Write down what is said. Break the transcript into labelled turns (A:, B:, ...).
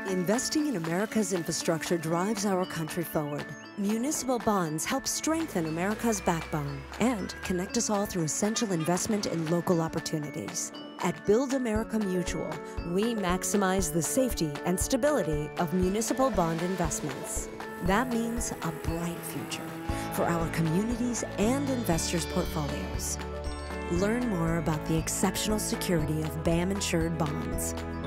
A: Investing in America's infrastructure drives our country forward. Municipal bonds help strengthen America's backbone and connect us all through essential investment in local opportunities. At Build America Mutual, we maximize the safety and stability of municipal bond investments. That means a bright future for our communities and investors' portfolios. Learn more about the exceptional security of BAM insured bonds